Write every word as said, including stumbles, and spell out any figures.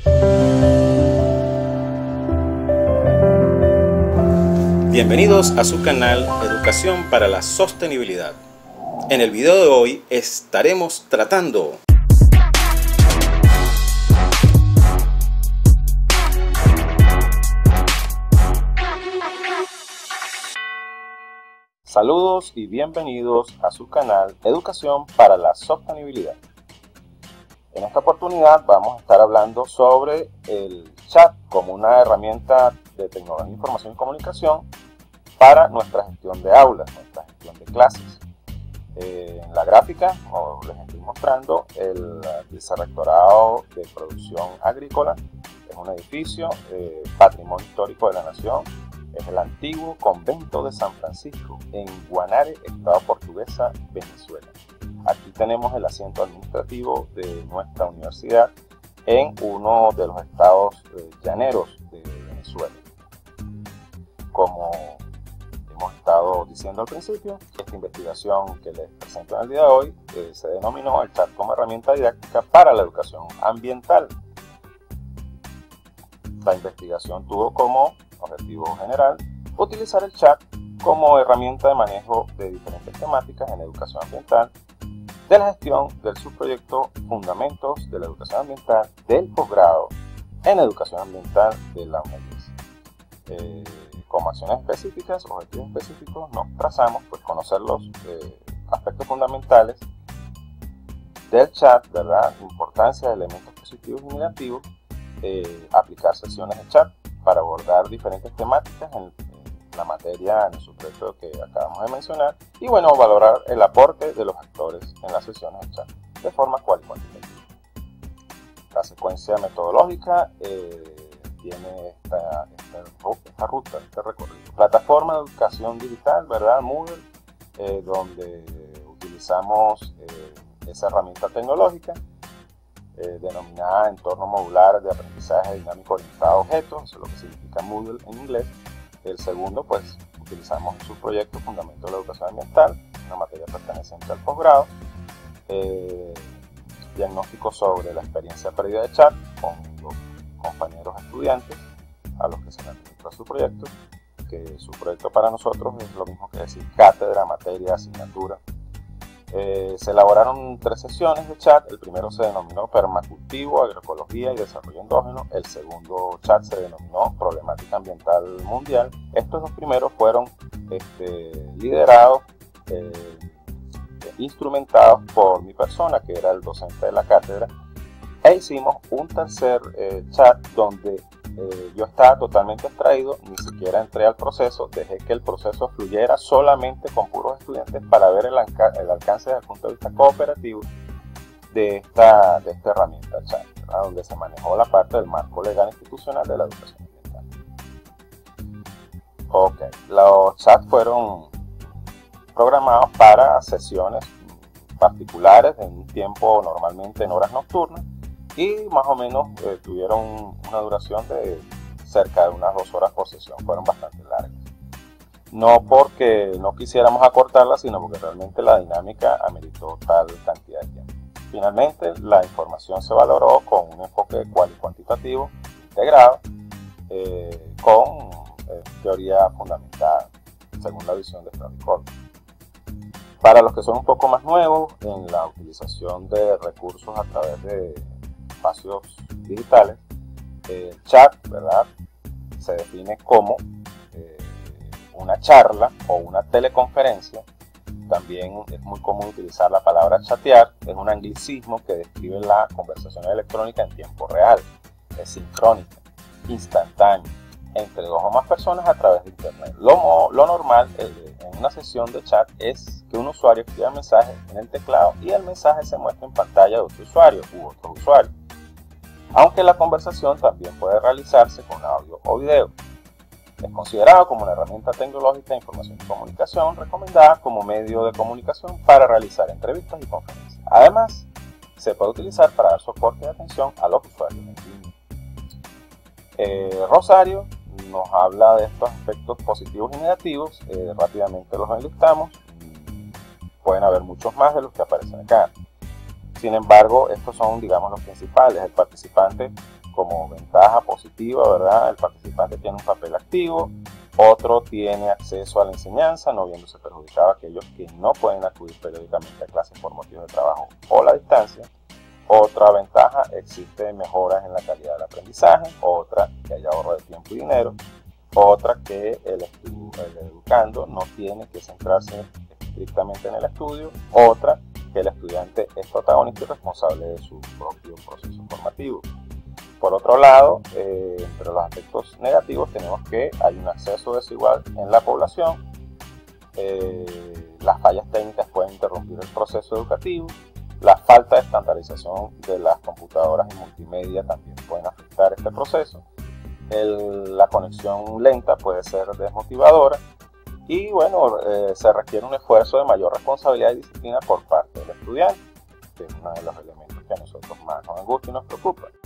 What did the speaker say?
Bienvenidos a su canal Educación para la Sostenibilidad. En el video de hoy estaremos tratando Saludos y bienvenidos a su canal Educación para la Sostenibilidad. En esta oportunidad vamos a estar hablando sobre el chat como una herramienta de tecnología, información y comunicación para nuestra gestión de aulas, nuestra gestión de clases. Eh, en la gráfica, como les estoy mostrando, el Vicerrectorado de Producción Agrícola es un edificio eh, patrimonio histórico de la nación. Es el antiguo convento de San Francisco en Guanare, estado Portuguesa, Venezuela. Aquí tenemos el asiento administrativo de nuestra universidad en uno de los estados eh, llaneros de Venezuela. Como hemos estado diciendo al principio, esta investigación que les presento en el día de hoy eh, se denominó el chat como herramienta didáctica para la educación ambiental. La investigación tuvo como objetivo general utilizar el chat como herramienta de manejo de diferentes temáticas en educación ambiental, de la gestión del subproyecto Fundamentos de la Educación Ambiental del posgrado en Educación Ambiental de la U N E D I S. Eh, como acciones específicas, objetivos específicos, nos trazamos pues conocer los eh, aspectos fundamentales del chat, ¿verdad? Importancia de elementos positivos y negativos, eh, aplicar sesiones de chat para abordar diferentes temáticas en, en la materia, en el subproyecto que acabamos de mencionar, y bueno, valorar el aporte de los actores en las sesiones de chat de forma cual y cuantitativa. La secuencia metodológica eh, tiene esta, esta, esta ruta, este recorrido. Plataforma de educación digital, ¿verdad? Moodle, eh, donde utilizamos eh, esa herramienta tecnológica Eh, denominada entorno modular de aprendizaje dinámico orientado a objetos, eso es lo que significa Moodle en inglés. El segundo, pues, utilizamos su proyecto Fundamento de la Educación Ambiental, una materia perteneciente al posgrado. Eh, diagnóstico sobre la experiencia previa de chat con los compañeros estudiantes a los que se les administra su proyecto, que su proyecto para nosotros es lo mismo que decir cátedra, materia, asignatura. Eh, se elaboraron tres sesiones de chat. El primero se denominó Permacultivo, Agroecología y Desarrollo Endógeno. El segundo chat se denominó Problemática Ambiental Mundial. Estos dos primeros fueron este, liderados, eh, instrumentados por mi persona, que era el docente de la cátedra, e hicimos un tercer eh, chat donde Eh, yo estaba totalmente abstraído, ni siquiera entré al proceso, dejé que el proceso fluyera solamente con puros estudiantes para ver el, el alcance desde el punto de vista cooperativo de esta, de esta herramienta chat, ¿verdad? Donde se manejó la parte del marco legal institucional de la educación ambiental. Ok, los chats fueron programados para sesiones particulares en un tiempo normalmente en horas nocturnas, y más o menos eh, tuvieron una duración de cerca de unas dos horas por sesión, fueron bastante largas. No porque no quisiéramos acortarlas, sino porque realmente la dinámica ameritó tal cantidad de tiempo. Finalmente, la información se valoró con un enfoque cual y cuantitativo integrado, eh, con eh, teoría fundamentada, según la visión de Frankfurt. Para los que son un poco más nuevos en la utilización de recursos a través de espacios digitales, el eh, chat, ¿verdad?, se define como eh, una charla o una teleconferencia. También es muy común utilizar la palabra chatear, es un anglicismo que describe la conversación electrónica en tiempo real, es sincrónica, instantánea, entre dos o más personas a través de internet. Lo, lo normal eh, en una sesión de chat es que un usuario escriba mensajes en el teclado y el mensaje se muestra en pantalla de otro usuario u otro usuario, aunque la conversación también puede realizarse con audio o video. Es considerado como una herramienta tecnológica de información y comunicación recomendada como medio de comunicación para realizar entrevistas y conferencias. Además, se puede utilizar para dar soporte y atención a los usuarios en línea. Eh, Rosario nos habla de estos aspectos positivos y negativos. Eh, rápidamente los enlistamos. Pueden haber muchos más de los que aparecen acá. Sin embargo, estos son, digamos, los principales. El participante como ventaja positiva, ¿verdad? El participante tiene un papel activo, otro tiene acceso a la enseñanza, no viéndose perjudicado aquellos que no pueden acudir periódicamente a clases por motivos de trabajo o la distancia. Otra ventaja, existe mejoras en la calidad del aprendizaje. Otra, que hay ahorro de tiempo y dinero. Otra, que el, el educando no tiene que centrarse estrictamente en el estudio. Otra, que el estudiante es protagonista y responsable de su propio proceso formativo. Por otro lado, eh, entre los aspectos negativos tenemos que hay un acceso desigual en la población. Eh, las fallas técnicas pueden interrumpir el proceso educativo. La falta de estandarización de las computadoras y multimedia también pueden afectar este proceso. El, la conexión lenta puede ser desmotivadora. Y bueno, eh, se requiere un esfuerzo de mayor responsabilidad y disciplina por parte del estudiante, que es uno de los elementos que a nosotros más nos angustia y nos preocupa.